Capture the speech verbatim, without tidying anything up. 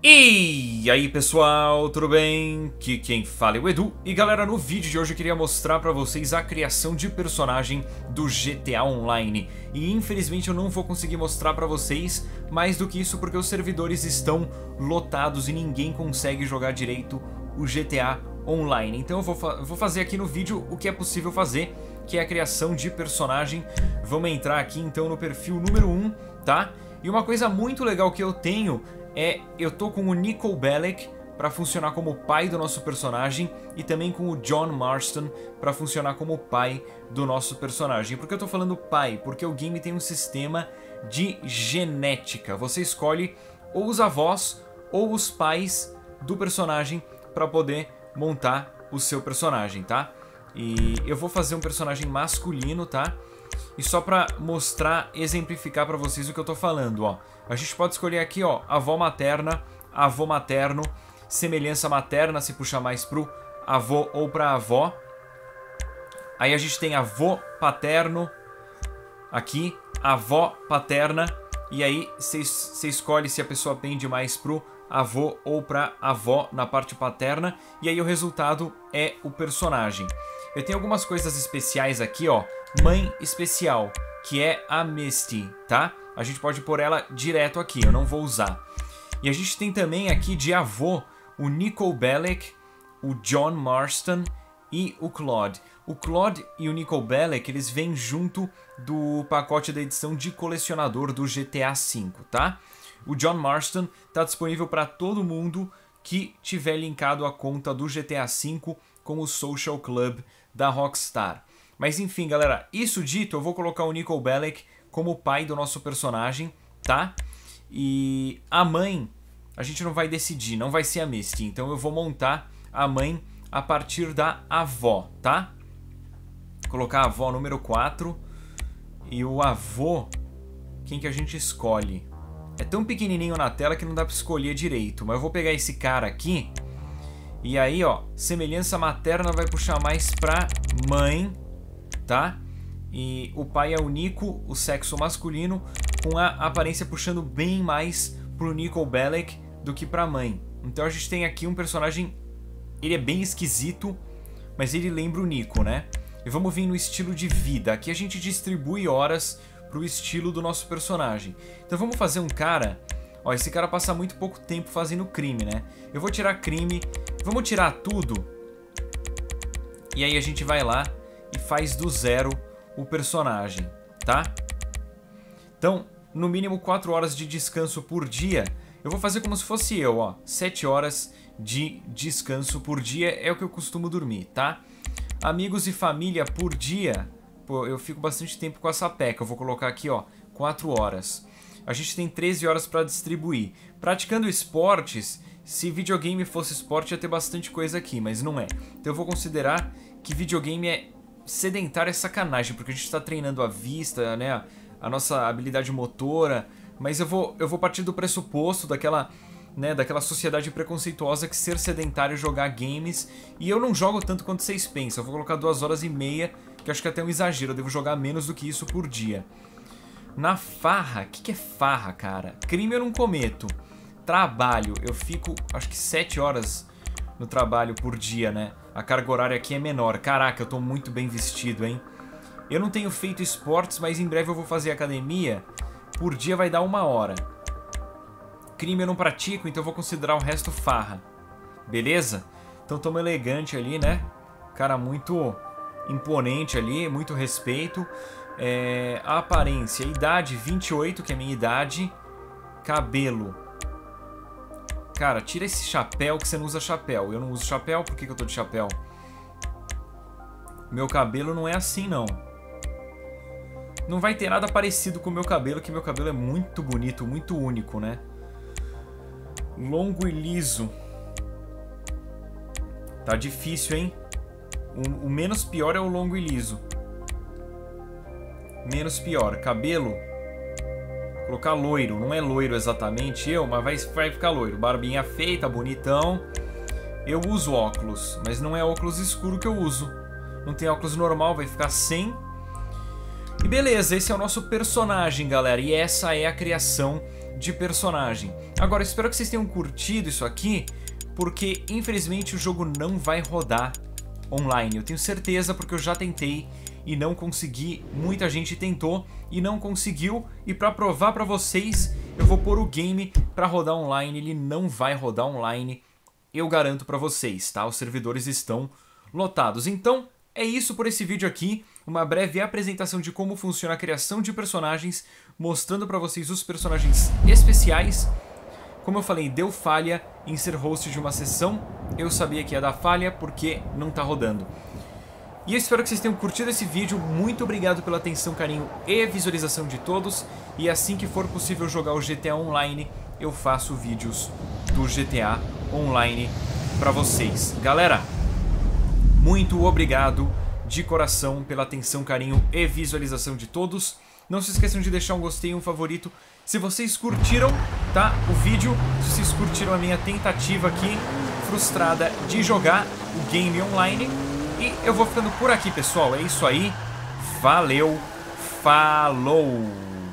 E aí pessoal, tudo bem? Aqui quem fala é o Edu. E galera, no vídeo de hoje eu queria mostrar pra vocês a criação de personagem do G T A Online. E infelizmente eu não vou conseguir mostrar pra vocês mais do que isso porque os servidores estão lotados e ninguém consegue jogar direito o G T A Online. Então eu vou, fa vou fazer aqui no vídeo o que é possível fazer, que é a criação de personagem. Vamos entrar aqui então no perfil número um, tá? E uma coisa muito legal que eu tenho é, eu tô com o Niko Bellic para funcionar como pai do nosso personagem e também com o John Marston para funcionar como pai do nosso personagem. Por que eu tô falando pai? Porque o game tem um sistema de genética. Você escolhe ou os avós ou os pais do personagem para poder montar o seu personagem, tá? E eu vou fazer um personagem masculino, tá? E só pra mostrar, exemplificar pra vocês o que eu tô falando, ó. A gente pode escolher aqui, ó, avó materna, avô materno, semelhança materna, se puxar mais pro avô ou pra avó. Aí a gente tem avô paterno, aqui, avó paterna, e aí você escolhe se a pessoa pende mais pro avô ou pra avó na parte paterna, e aí o resultado é o personagem. Eu tenho algumas coisas especiais aqui, ó. Mãe especial, que é a Misty, tá? A gente pode pôr ela direto aqui, eu não vou usar. E a gente tem também aqui de avô o Niko Bellic, o John Marston e o Claude. O Claude e o Niko Bellic, eles vêm junto do pacote da edição de colecionador do G T A cinco, tá? O John Marston está disponível para todo mundo que tiver linkado a conta do G T A cinco com o Social Club da Rockstar. Mas enfim, galera, isso dito, eu vou colocar o Niko Bellic como pai do nosso personagem, tá? E a mãe, a gente não vai decidir, não vai ser a Misty. Então eu vou montar a mãe a partir da avó, tá? Vou colocar a avó número quatro. E o avô, quem que a gente escolhe? É tão pequenininho na tela que não dá pra escolher direito. Mas eu vou pegar esse cara aqui. E aí, ó, semelhança materna vai puxar mais pra mãe, tá? E o pai é o Niko, o sexo masculino, com a aparência puxando bem mais pro Niko Bellic do que pra mãe. Então a gente tem aqui um personagem, ele é bem esquisito, mas ele lembra o Niko, né? E vamos vir no estilo de vida. Aqui a gente distribui horas pro estilo do nosso personagem. Então vamos fazer um cara... Ó, esse cara passa muito pouco tempo fazendo crime, né? Eu vou tirar crime, vamos tirar tudo. E aí a gente vai lá e faz do zero o personagem, tá? Então, no mínimo quatro horas de descanso por dia. Eu vou fazer como se fosse eu, ó. sete horas de descanso por dia é o que eu costumo dormir, tá? Amigos e família por dia. Pô, eu fico bastante tempo com essa peca. Eu vou colocar aqui, ó, quatro horas. A gente tem treze horas para distribuir. Praticando esportes, se videogame fosse esporte ia ter bastante coisa aqui, mas não é. Então eu vou considerar que videogame é sedentário, é sacanagem, porque a gente está treinando a vista, né, a nossa habilidade motora, mas eu vou, eu vou partir do pressuposto daquela, né, daquela sociedade preconceituosa que ser sedentário é jogar games, e eu não jogo tanto quanto vocês pensam. Eu vou colocar duas horas e meia, que acho que é até um exagero, eu devo jogar menos do que isso por dia. Na farra, o que, que é farra, cara? Crime eu não cometo. Trabalho, eu fico, acho que sete horas no trabalho por dia, né? A carga horária aqui é menor. Caraca, eu tô muito bem vestido, hein? Eu não tenho feito esportes, mas em breve eu vou fazer academia. Por dia vai dar uma hora. Crime eu não pratico, então eu vou considerar o resto farra. Beleza? Então tamo elegante ali, né? Cara muito imponente ali, muito respeito. É, a aparência, idade vinte e oito, que é a minha idade. Cabelo. Cara, tira esse chapéu que você não usa chapéu. Eu não uso chapéu, por que, que eu tô de chapéu? Meu cabelo não é assim, não. Não vai ter nada parecido com o meu cabelo, que meu cabelo é muito bonito, muito único, né? Longo e liso. Tá difícil, hein? O, o menos pior é o longo e liso. Menos pior. Cabelo. Vou colocar loiro. Não é loiro exatamente eu, mas vai, vai ficar loiro. Barbinha feita, bonitão. Eu uso óculos, mas não é óculos escuro que eu uso. Não tem óculos normal, vai ficar sem. E beleza, esse é o nosso personagem, galera. E essa é a criação de personagem. Agora, espero que vocês tenham curtido isso aqui, porque infelizmente o jogo não vai rodar online. Eu tenho certeza, porque eu já tentei e não consegui. Muita gente tentou e não conseguiu. E para provar para vocês, eu vou pôr o game para rodar online. Ele não vai rodar online, eu garanto para vocês, tá? Os servidores estão lotados. Então, é isso por esse vídeo aqui. Uma breve apresentação de como funciona a criação de personagens, mostrando para vocês os personagens especiais. Como eu falei, deu falha em ser host de uma sessão. Eu sabia que ia dar falha porque não tá rodando. E eu espero que vocês tenham curtido esse vídeo. Muito obrigado pela atenção, carinho e visualização de todos. E assim que for possível jogar o G T A Online, eu faço vídeos do G T A Online para vocês. Galera, muito obrigado de coração pela atenção, carinho e visualização de todos. Não se esqueçam de deixar um gostei e um favorito se vocês curtiram, tá, o vídeo, se vocês curtiram a minha tentativa aqui frustrada de jogar o game online. E eu vou ficando por aqui, pessoal. É isso aí. Valeu, falou!